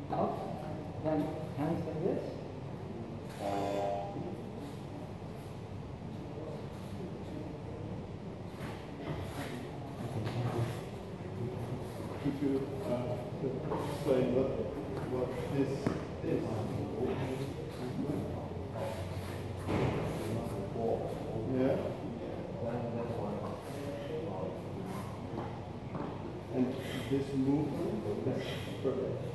Out. Then hands like this. Could you explain what this is? Yeah. And this movement, that's perfect.